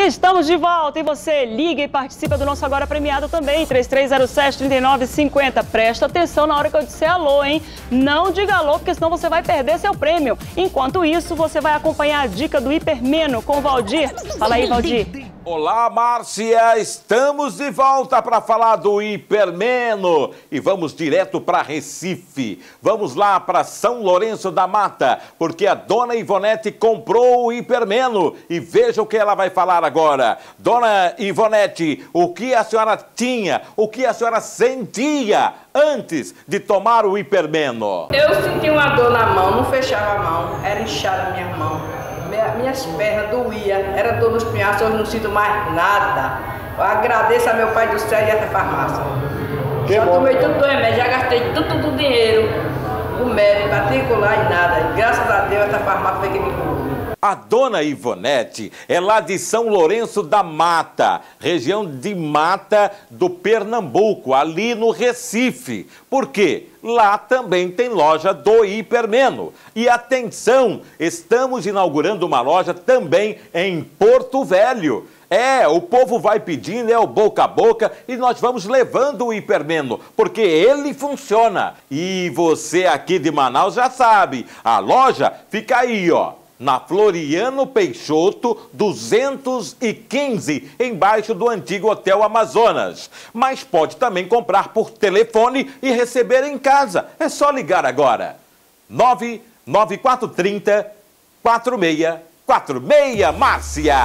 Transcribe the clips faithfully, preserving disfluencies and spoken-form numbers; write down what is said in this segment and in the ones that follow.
Estamos de volta e você liga e participa do nosso Agora Premiado também, três três zero sete, três nove cinco zero. Presta atenção na hora que eu disser alô, hein? Não diga alô, porque senão você vai perder seu prêmio. Enquanto isso, você vai acompanhar a dica do Hipermeno com o Valdir. Fala aí, Valdir. Olá, Márcia! Estamos de volta para falar do Hipermeno e vamos direto para Recife. Vamos lá para São Lourenço da Mata, porque a dona Ivonete comprou o Hipermeno e veja o que ela vai falar agora. Dona Ivonete, o que a senhora tinha, o que a senhora sentia antes de tomar o Hipermeno? Eu senti uma dor na mão, não fechava a mão, era inchada a minha mão. Minhas pernas doíam, era dor nos pinhaços, hoje não sinto mais nada. Eu agradeço a meu pai do céu e essa farmácia. Que já bom. Tomei tudo do remédio, já gastei tudo do dinheiro, o médico, particular e nada. Graças a Deus essa farmácia foi que me curou. A dona Ivonete é lá de São Lourenço da Mata, região de Mata do Pernambuco, ali no Recife. Por quê? Lá também tem loja do Hipermeno. E atenção, estamos inaugurando uma loja também em Porto Velho. É, o povo vai pedindo, é o boca a boca e nós vamos levando o Hipermeno, porque ele funciona. E você aqui de Manaus já sabe, a loja fica aí, ó, na Floriano Peixoto duzentos e quinze, embaixo do antigo Hotel Amazonas. Mas pode também comprar por telefone e receber em casa. É só ligar agora. nove nove quatro três zero, quatro seis quatro seis, Márcia!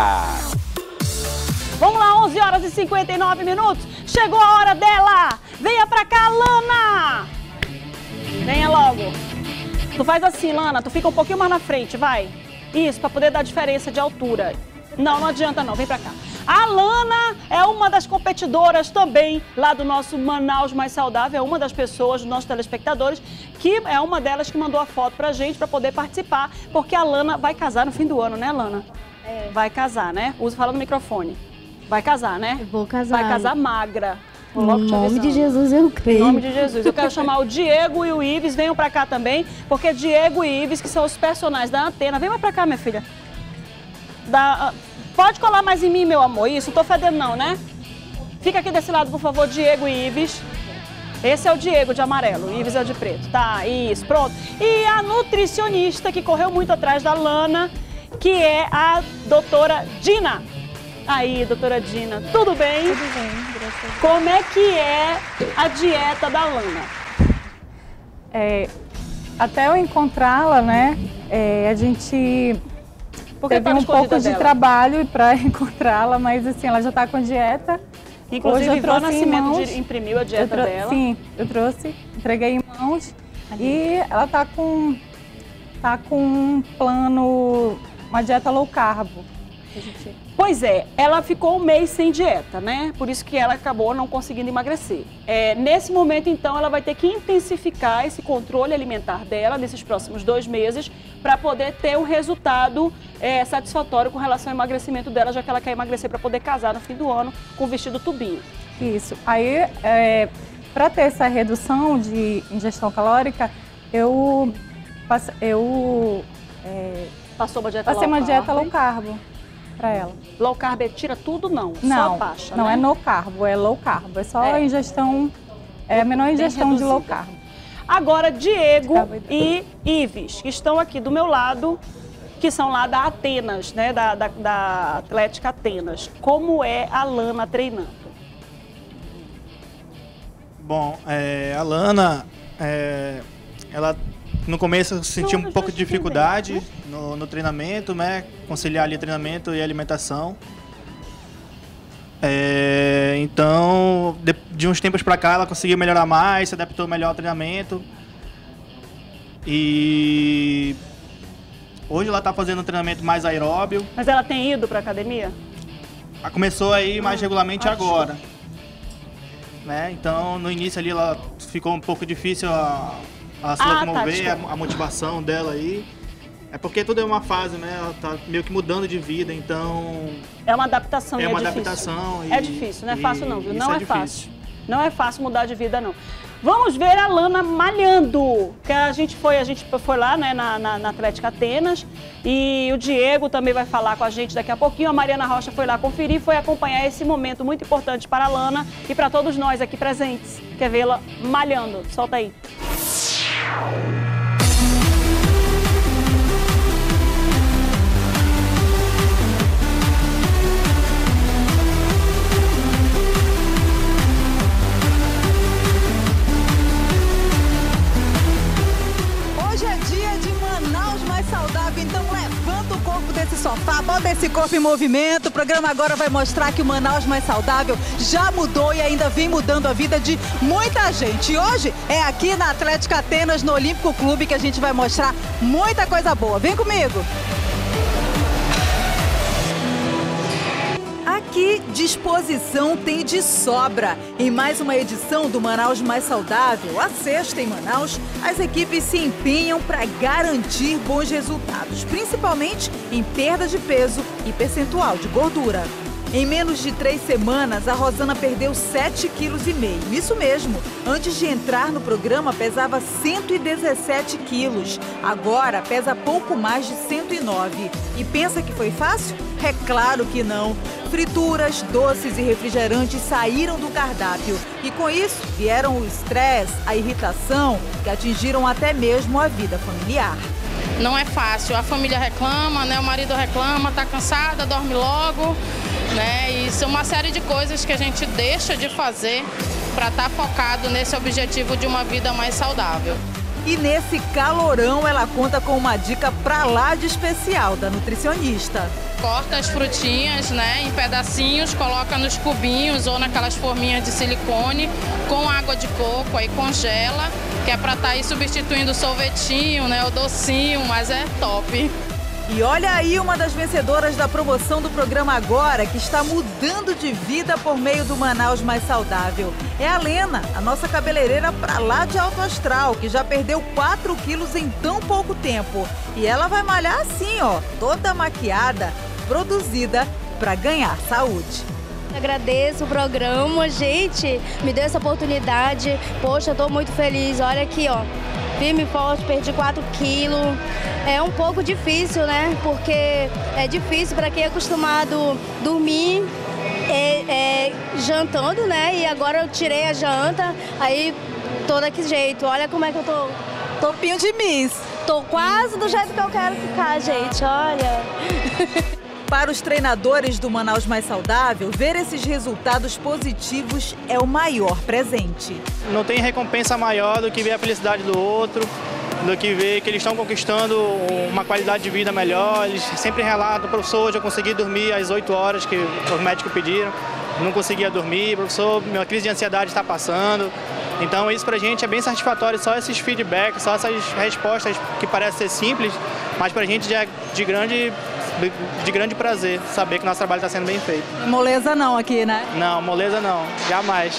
Vamos lá, onze horas e cinquenta e nove minutos. Chegou a hora dela. Venha pra cá, Lana. Venha logo. Tu faz assim, Lana, tu fica um pouquinho mais na frente, vai. Isso, para poder dar diferença de altura. Não, não adianta não, vem pra cá. A Lana é uma das competidoras também lá do nosso Manaus Mais Saudável, é uma das pessoas, dos nossos telespectadores, que é uma delas que mandou a foto pra gente para poder participar, porque a Lana vai casar no fim do ano, né, Lana? É. Vai casar, né? Usa, fala no microfone. Vai casar, né? Eu vou casar. Vai casar magra. Em nome de Jesus, eu creio. Em nome de Jesus. Eu quero chamar o Diego e o Ives, venham pra cá também, porque Diego e Ives, que são os personagens da antena. Vem mais pra cá, minha filha. Da... Pode colar mais em mim, meu amor. Isso, não tô fedendo não, né? Fica aqui desse lado, por favor, Diego e Ives. Esse é o Diego de amarelo, o Ives é o de preto. Tá, isso, pronto. E a nutricionista que correu muito atrás da Lana, que é a doutora Dina. Aí, doutora Dina, tudo bem? Tudo bem, graças a Deus. Como é que é a dieta da Lana? É, até eu encontrá-la, né, é, a gente Porque teve tá um pouco de dela? trabalho para encontrá-la, mas assim, ela já está com dieta. Inclusive, Hoje eu Ivan trouxe em Nascimento mãos, de- imprimiu a dieta eu dela. Sim, eu trouxe, entreguei em mãos e ela está com, tá com um plano, uma dieta low carb. A gente... Pois é, ela ficou um mês sem dieta, né? Por isso que ela acabou não conseguindo emagrecer. É, nesse momento, então, ela vai ter que intensificar esse controle alimentar dela nesses próximos dois meses para poder ter um resultado é, satisfatório com relação ao emagrecimento dela, já que ela quer emagrecer para poder casar no fim do ano com o vestido tubinho. Isso. Aí, é, para ter essa redução de ingestão calórica, eu, passe, eu é, Passou uma dieta passei low uma dieta carb. low carb para ela. Low carb tira tudo, não? Não, só baixa, não né? é no carbo, é low carb. É só É. ingestão, é a menor Bem ingestão de low reduzida. carb. Agora, Diego Carboidrato. e Ives, que estão aqui do meu lado, que são lá da Atenas, né? Da, da, da Atlética Atenas. Como é a Lana treinando? Bom, é, a Lana, é, ela no começo sentia Não, um pouco já de dificuldade no, no treinamento, né? Conciliar ali treinamento e alimentação. É, então, de, de uns tempos pra cá, ela conseguiu melhorar mais, se adaptou melhor ao treinamento. E hoje ela tá fazendo um treinamento mais aeróbio. Mas ela tem ido pra academia? Ela começou a ir mais regularmente acho. agora. Né? Então, no início ali, ela ficou um pouco difícil a, a se Ah, tá, locomover, desculpa. a, a motivação dela aí. É porque tudo é uma fase, né? Ela tá meio que mudando de vida, então É uma adaptação é e uma difícil. adaptação. E, É difícil, não é e fácil não, viu? isso Não é, difícil. fácil. Não é fácil mudar de vida, não. Vamos ver a Lana malhando, que a gente foi, a gente foi lá, né, na, na, na Atlética Atenas, e o Diego também vai falar com a gente daqui a pouquinho. A Mariana Rocha foi lá conferir, foi acompanhar esse momento muito importante para a Lana e para todos nós aqui presentes. Quer vê-la malhando? Solta aí. Então levanta o corpo desse sofá, bota esse corpo em movimento. O programa agora vai mostrar que o Manaus Mais Saudável já mudou e ainda vem mudando a vida de muita gente. E hoje é aqui na Atlética Atenas, no Olímpico Clube, que a gente vai mostrar muita coisa boa. Vem comigo! Que disposição tem de sobra! Em mais uma edição do Manaus Mais Saudável, a sexta em Manaus, as equipes se empenham para garantir bons resultados, principalmente em perda de peso e percentual de gordura. Em menos de três semanas, a Rosana perdeu sete vírgula cinco quilos. Isso mesmo, antes de entrar no programa pesava cento e dezessete quilos. Agora pesa pouco mais de cento e nove. E pensa que foi fácil? É claro que não. Frituras, doces e refrigerantes saíram do cardápio. E com isso vieram o estresse, a irritação, que atingiram até mesmo a vida familiar. Não é fácil, a família reclama, né? O marido reclama, tá cansada, dorme logo, né? E isso é uma série de coisas que a gente deixa de fazer para estar focado nesse objetivo de uma vida mais saudável. E nesse calorão ela conta com uma dica pra lá de especial da nutricionista. Corta as frutinhas, né, em pedacinhos, coloca nos cubinhos ou naquelas forminhas de silicone com água de coco, aí congela, que é para estar aí substituindo o sorvetinho, né, o docinho, mas é top. E olha aí uma das vencedoras da promoção do programa agora, que está mudando de vida por meio do Manaus Mais Saudável. É a Lena, a nossa cabeleireira pra lá de alto astral, que já perdeu quatro quilos em tão pouco tempo. E ela vai malhar assim, ó, toda maquiada, produzida para ganhar saúde. Agradeço o programa, gente, me deu essa oportunidade. Poxa, eu tô muito feliz. Olha aqui, ó, firme e forte, perdi quatro quilos. É um pouco difícil, né? Porque é difícil para quem é acostumado a dormir é, é, jantando, né? E agora eu tirei a janta, aí tô daquele jeito. Olha como é que eu tô. Topinho de Miss. Tô quase do jeito que eu quero ficar, gente, olha. Para os treinadores do Manaus Mais Saudável, ver esses resultados positivos é o maior presente. Não tem recompensa maior do que ver a felicidade do outro, do que ver que eles estão conquistando uma qualidade de vida melhor. Eles sempre relatam, professor, hoje eu consegui dormir às oito horas que os médicos pediram, não conseguia dormir, professor, minha crise de ansiedade está passando. Então isso pra gente é bem satisfatório, só esses feedbacks, só essas respostas que parecem ser simples, mas pra gente é de grande, de grande prazer saber que o nosso trabalho está sendo bem feito. Moleza não aqui, né? Não, moleza não, jamais.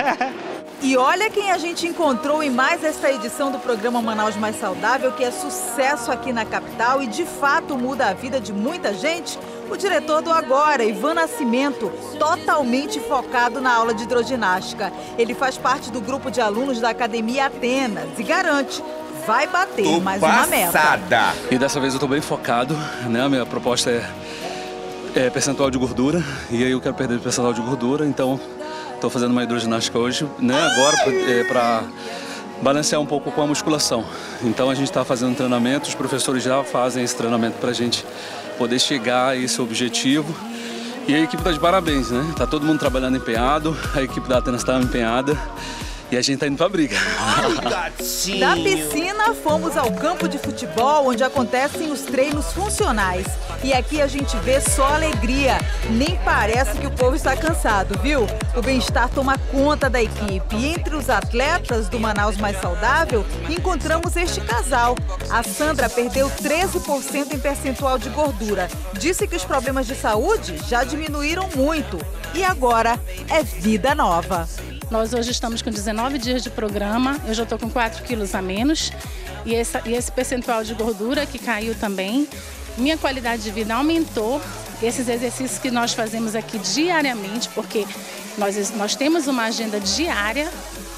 E olha quem a gente encontrou em mais esta edição do programa Manaus Mais Saudável, que é sucesso aqui na capital e de fato muda a vida de muita gente. O diretor do Agora, Ivan Nascimento, totalmente focado na aula de hidroginástica. Ele faz parte do grupo de alunos da Academia Atenas e garante, vai bater Tô mais passada. uma meta. E dessa vez eu estou bem focado, né? A minha proposta é, é percentual de gordura, e aí eu quero perder o percentual de gordura, então estou fazendo uma hidroginástica hoje, né? Agora para é, balancear um pouco com a musculação. Então a gente está fazendo treinamento, os professores já fazem esse treinamento para a gente poder chegar a esse objetivo. E a equipe está de parabéns, né? Tá todo mundo trabalhando empenhado, a equipe da Atenas está empenhada. E a gente tá indo pra briga. Ai, da piscina, fomos ao campo de futebol, onde acontecem os treinos funcionais. E aqui a gente vê só alegria. Nem parece que o povo está cansado, viu? O bem-estar toma conta da equipe. E entre os atletas do Manaus Mais Saudável, encontramos este casal. A Sandra perdeu treze por cento em percentual de gordura. Disse que os problemas de saúde já diminuíram muito. E agora é vida nova. Nós hoje estamos com dezenove dias de programa, eu já estou com quatro quilos a menos e esse, e esse percentual de gordura que caiu também. Minha qualidade de vida aumentou. Esses exercícios que nós fazemos aqui diariamente, porque nós, nós temos uma agenda diária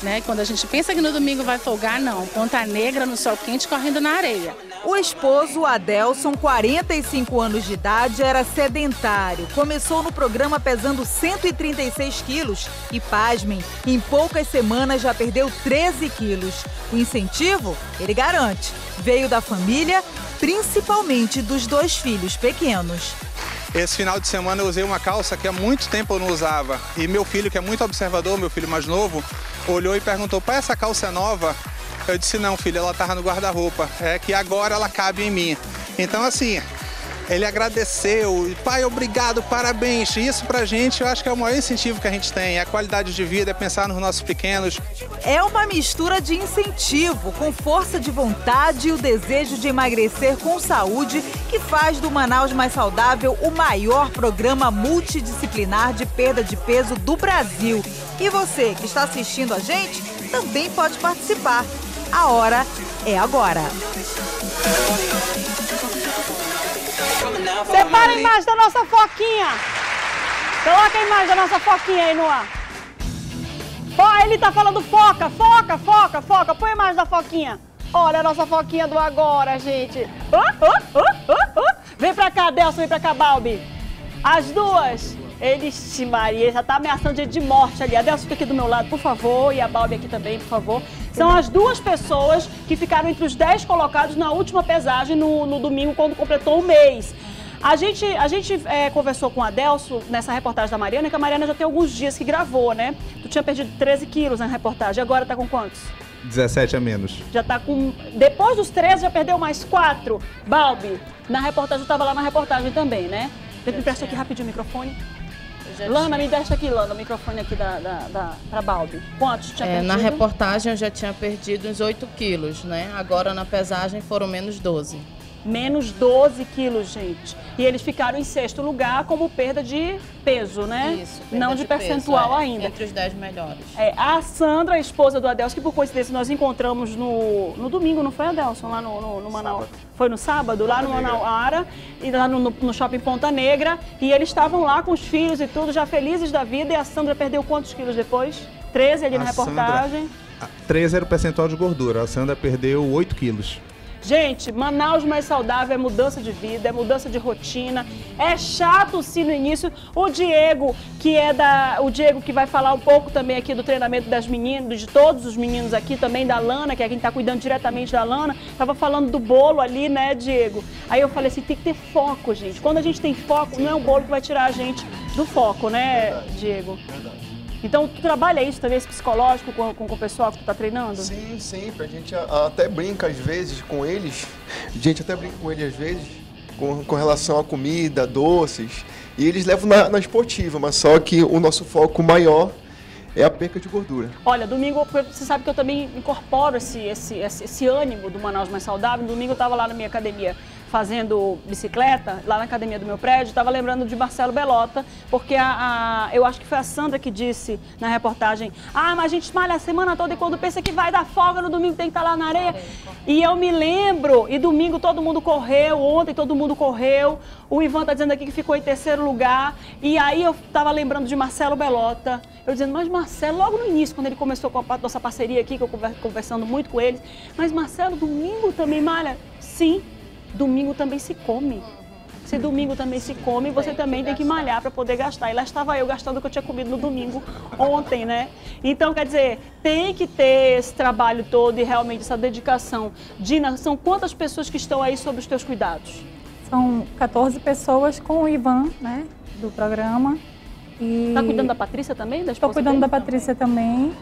Né? Quando a gente pensa que no domingo vai folgar, não. Ponta Negra no sol quente correndo na areia. O esposo, Adelson, quarenta e cinco anos de idade, era sedentário. Começou no programa pesando cento e trinta e seis quilos e, pasmem, em poucas semanas já perdeu treze quilos. O incentivo, ele garante, veio da família, principalmente dos dois filhos pequenos. Esse final de semana eu usei uma calça que há muito tempo eu não usava. E meu filho, que é muito observador, meu filho mais novo, olhou e perguntou, pai, essa calça é nova? Eu disse, não, filho, ela estava no guarda-roupa. É que agora ela cabe em mim. Então, assim, ele agradeceu. Pai, obrigado, parabéns. Isso pra gente, eu acho que é o maior incentivo que a gente tem. É a qualidade de vida, é pensar nos nossos pequenos. É uma mistura de incentivo, com força de vontade e o desejo de emagrecer com saúde, que faz do Manaus Mais Saudável o maior programa multidisciplinar de perda de peso do Brasil. E você que está assistindo a gente também pode participar. A hora é agora. Separa a imagem da nossa foquinha. Coloca a imagem da nossa foquinha aí no ar. Ó, ele tá falando foca, foca, foca, foca. Põe a imagem da foquinha. Olha a nossa foquinha do agora, gente. Uh, uh, uh, uh, uh. Vem pra cá, Delson, vem pra cá, Balbi. As duas. Eles, Maria, já tá ameaçando gente de morte ali. A Delson fica aqui do meu lado, por favor. E a Balbi aqui também, por favor. São as duas pessoas que ficaram entre os dez colocados na última pesagem no, no domingo, quando completou o mês. A gente, a gente é, conversou com a Delson nessa reportagem da Mariana, que a Mariana já tem alguns dias que gravou, né? Tu tinha perdido treze quilos na reportagem, agora tá com quantos? dezessete a menos. Já tá com... Depois dos treze, já perdeu mais quatro. Balbi, na reportagem, eu tava lá na reportagem também, né? Me empresta aqui rapidinho o microfone. Lana, me deixa aqui, Lana, o microfone aqui da, da, da, pra Balbi. Quantos tinha é, perdido? Na reportagem eu já tinha perdido uns oito quilos, né? Agora na pesagem foram menos doze. Menos doze quilos, gente. E eles ficaram em sexto lugar como perda de peso, né? Isso, perda não de, de percentual peso, é, ainda. Entre os dez melhores. É, a Sandra, a esposa do Adelson, que por coincidência nós encontramos no, no domingo, não foi, Adelson? Lá no, no, no Manaus. Foi no sábado, lá no Manauara, e lá no, no, no shopping Ponta Negra. E eles estavam lá com os filhos e tudo, já felizes da vida. E a Sandra perdeu quantos quilos depois? treze ali a na reportagem. Sandra, treze era o percentual de gordura. A Sandra perdeu oito quilos. Gente, Manaus Mais Saudável é mudança de vida, é mudança de rotina, é chato sim no início. O Diego, que é da... O Diego que vai falar um pouco também aqui do treinamento das meninas, de todos os meninos aqui, também da Lana, que é quem tá cuidando diretamente da Lana, tava falando do bolo ali, né, Diego? Aí eu falei assim, tem que ter foco, gente. Quando a gente tem foco, não é o bolo que vai tirar a gente do foco, né, Diego? Então, tu trabalha isso também, esse psicológico com, com, com o pessoal que tu tá treinando? Sim, sempre. A gente a, até brinca às vezes com eles. A gente até brinca com eles às vezes com, com relação à comida, doces. E eles levam na, na esportiva, mas só que o nosso foco maior é a perca de gordura. Olha, domingo, você sabe que eu também incorporo esse, esse, esse, esse ânimo do Manaus Mais Saudável. Domingo eu estava lá na minha academia fazendo bicicleta, lá na academia do meu prédio, estava lembrando de Marcelo Belota, porque a, a, eu acho que foi a Sandra que disse na reportagem, ah, mas a gente malha a semana toda e quando pensa que vai dar folga no domingo tem que estar lá na areia. E eu me lembro, e domingo todo mundo correu, ontem todo mundo correu, o Ivan tá dizendo aqui que ficou em terceiro lugar, e aí eu estava lembrando de Marcelo Belota, eu dizendo, mas Marcelo, logo no início, quando ele começou com a nossa parceria aqui, que eu conversando muito com ele, mas Marcelo, domingo também malha? Sim. Domingo também se come. Se domingo também se come, você também tem que malhar para poder gastar. E lá estava eu gastando o que eu tinha comido no domingo ontem, né? Então, quer dizer, tem que ter esse trabalho todo e realmente essa dedicação. Dina, são quantas pessoas que estão aí sob os teus cuidados? São quatorze pessoas com o Ivan, né, do programa. E... Tá cuidando da Patrícia também? Da Estou cuidando dele? da Patrícia também.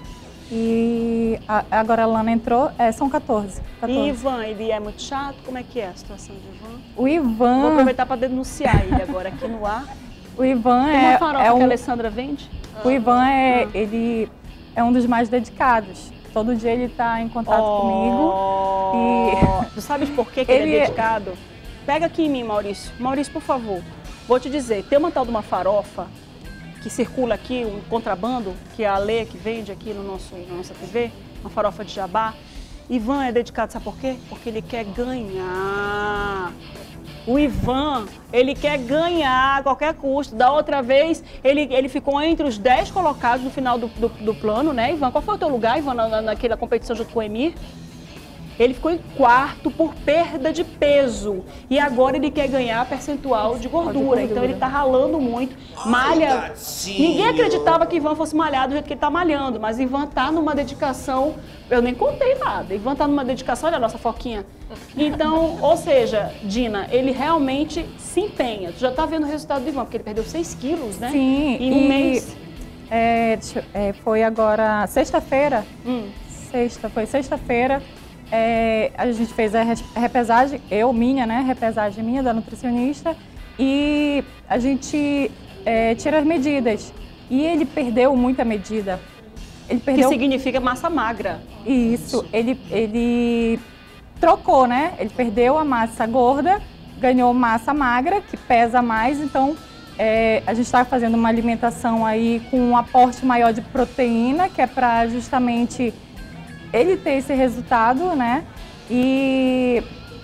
E a, agora a Lana entrou, é, são quatorze. E Ivan, ele é muito chato? Como é que é a situação de Ivan? O Ivan... Vou aproveitar para denunciar ele agora aqui no ar. O Ivan Tem é... uma farofa é um... que a Alessandra vende? O Ivan é, ah. ele é um dos mais dedicados. Todo dia ele está em contato oh. comigo. E... Tu sabes por que, que ele, ele é dedicado? Pega aqui em mim, Maurício. Maurício, por favor. Vou te dizer, tem uma tal de uma farofa que circula aqui, um contrabando, que é a Alê que vende aqui no nosso, na nossa T V, uma farofa de jabá. Ivan é dedicado, sabe por quê? Porque ele quer ganhar. O Ivan, ele quer ganhar a qualquer custo. Da outra vez, ele, ele ficou entre os dez colocados no final do, do, do plano, né, Ivan? Qual foi o teu lugar, Ivan, na, naquela competição junto com o Emir? Ele ficou em quarto por perda de peso. E agora ele quer ganhar percentual de gordura. De gordura. Então ele tá ralando muito. Malha. Ninguém acreditava que Ivan fosse malhar do jeito que ele tá malhando. Mas Ivan tá numa dedicação. Eu nem contei nada. Ivan tá numa dedicação, olha a nossa foquinha. Então, ou seja, Dina, ele realmente se empenha. Tu já tá vendo o resultado do Ivan, porque ele perdeu seis quilos, né? Sim. Em um e, mês. É, deixa, é, foi agora sexta-feira. Hum. Sexta, foi sexta-feira. É, a gente fez a repesagem, eu, minha, né, repesagem minha, da nutricionista, e a gente é, tira as medidas. E ele perdeu muita medida. Ele perdeu... Que significa massa magra. Isso, ele, ele trocou, né? Ele perdeu a massa gorda, ganhou massa magra, que pesa mais, então é, a gente está fazendo uma alimentação aí com um aporte maior de proteína, que é para justamente ele ter esse resultado, né? E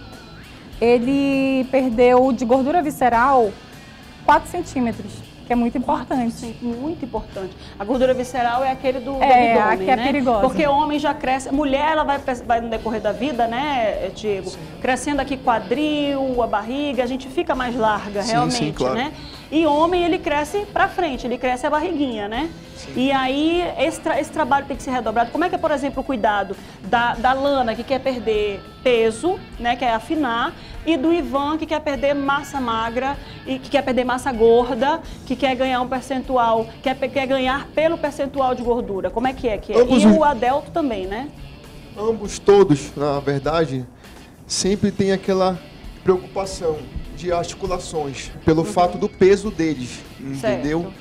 ele perdeu de gordura visceral quatro centímetros, que é muito importante. Sim, muito importante. A gordura visceral é aquele do, é, do abdômen, que é né? perigosa. Porque o homem já cresce, mulher ela vai, vai no decorrer da vida, né, Diego? Sim. Crescendo aqui quadril, a barriga, a gente fica mais larga, sim, realmente, sim, claro, né? E homem, ele cresce pra frente, ele cresce a barriguinha, né? Sim. E aí, esse, tra esse trabalho tem que ser redobrado. Como é que é, por exemplo, o cuidado da, da Lana, que quer perder peso, né, quer afinar, e do Ivan, que quer perder massa magra, e que quer perder massa gorda, que quer ganhar um percentual, quer, quer ganhar pelo percentual de gordura? Como é que é? Que é? Ambos, e o Adelto também, né? Ambos, todos, na verdade, sempre tem aquela preocupação de articulações, pelo uhum. fato do peso deles, entendeu? Certo.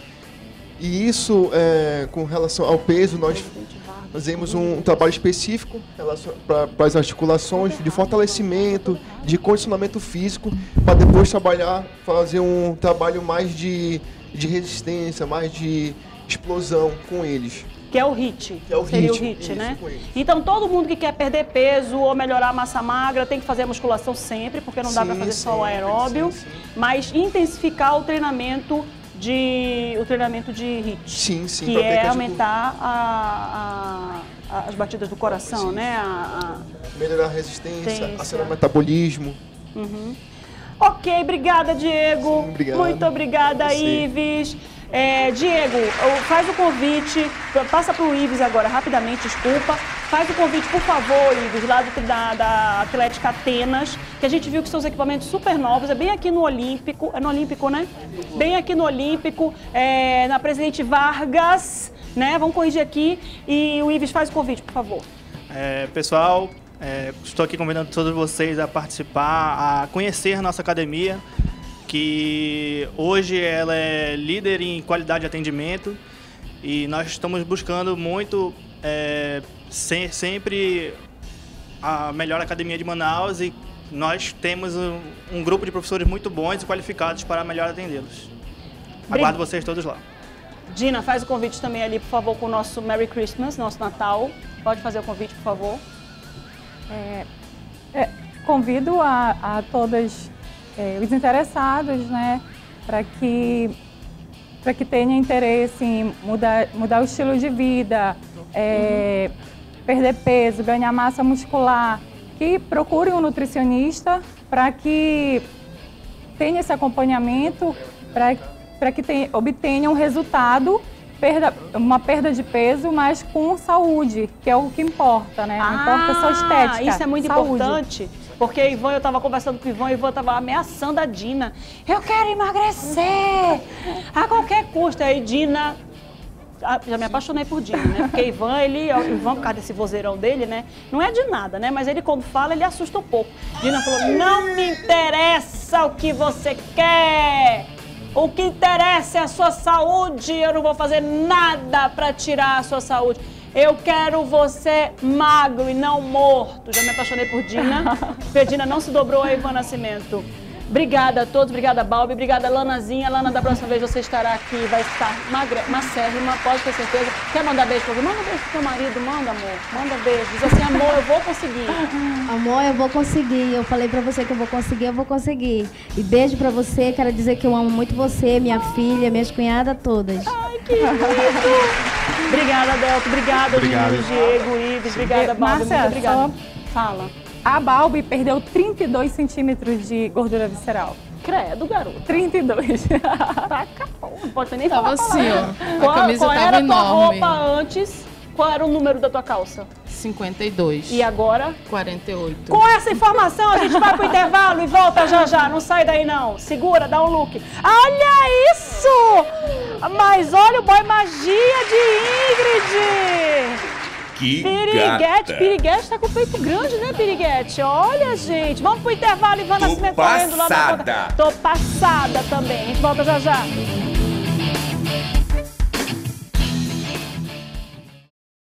E isso, é, com relação ao peso, nós fazemos um trabalho específico para as articulações, de fortalecimento, de condicionamento físico, para depois trabalhar, fazer um trabalho mais de, de resistência, mais de explosão com eles. Que é o HIIT, que é o seria HIIT, o HIIT, isso, né? Então, todo mundo que quer perder peso ou melhorar a massa magra tem que fazer musculação sempre, porque não sim, dá para fazer sim, só o aeróbio, sim, sim. mas intensificar o treinamento de, o treinamento de HIIT, sim, sim, que é aumentar a, a, a, as batidas do coração, sim. né? A, a... Melhorar a resistência, acelerar o metabolismo. Uhum. Ok, obrigada, Diego. Sim, obrigado. Muito obrigada, Ives. É, Diego, faz o convite, passa para o Ives agora, rapidamente, desculpa. Faz o convite, por favor, Ives, lá do, da, da Atlética Atenas, que a gente viu que são os equipamentos super novos, é bem aqui no Olímpico, é no Olímpico, né? Bem aqui no Olímpico, é, na Presidente Vargas, né? Vamos corrigir aqui e o Ives faz o convite, por favor. É, pessoal, é, estou aqui convidando todos vocês a participar, a conhecer a nossa academia, que hoje ela é líder em qualidade de atendimento e nós estamos buscando muito, é, se, sempre a melhor academia de Manaus e nós temos um, um grupo de professores muito bons e qualificados para melhor atendê-los. Aguardo vocês todos lá. Dina, faz o convite também ali, por favor, com o nosso Merry Christmas, nosso Natal. Pode fazer o convite, por favor. É, é, convido a, a todas... É, os interessados, né, para que, para que tenham interesse em mudar, mudar o estilo de vida, é, uhum. perder peso, ganhar massa muscular, que procurem um nutricionista para que tenha esse acompanhamento, para, para que tenha, obtenham um resultado, perda, uma perda de peso, mas com saúde, que é o que importa, né? Não ah, importa só estética. Isso é muito saúde. Importante. Porque o Ivan, eu estava conversando com o Ivan, e o Ivan estava ameaçando a Dina. Eu quero emagrecer a qualquer custo. Aí Dina, já me apaixonei por Dina, né? Porque Ivan, ele, o Ivan, por causa desse vozeirão dele, né? Não é de nada, né? Mas ele, quando fala, ele assusta um pouco. Dina falou, não me interessa o que você quer. O que interessa é a sua saúde. Eu não vou fazer nada para tirar a sua saúde. Eu quero você magro e não morto. Já me apaixonei por Dina. Porque Dina não se dobrou a Ivan Nascimento. Obrigada a todos, obrigada Balbi, obrigada Lanazinha. Lana, da próxima vez você estará aqui, vai estar magra, macérrima, pode ter certeza. Quer mandar beijo pra alguém? Manda beijo pro teu marido, manda, amor. Manda beijo. Diz assim, amor, eu vou conseguir. Amor, eu vou conseguir. Eu falei pra você que eu vou conseguir, eu vou conseguir. E beijo pra você, quero dizer que eu amo muito você, minha filha, minhas cunhadas todas. Ai, que lindo! Obrigada, Delto. Obrigada, Obrigado. Diego, Ives. Obrigada, Balbi. Muito obrigada. Fala. A Balbi perdeu trinta e dois centímetros de gordura visceral. Credo, garoto. trinta e dois. Tá, acabou. Não pode nem tava falar. Assim, ó. Qual, a camisa qual tava era a tua enorme. roupa antes? Qual era o número da tua calça? cinquenta e dois. E agora? quarenta e oito. Com essa informação, a gente vai pro intervalo e volta já já. Não sai daí, não. Segura, dá um look. Olha isso! Mas olha o boy magia de Ingrid! Que Piriguete, gata. Piriguete tá com o peito grande, né, Piriguete? Olha, gente. Vamos pro intervalo, Ivan Nascimento correndo lá na conta. Tô passada também. A gente volta já já.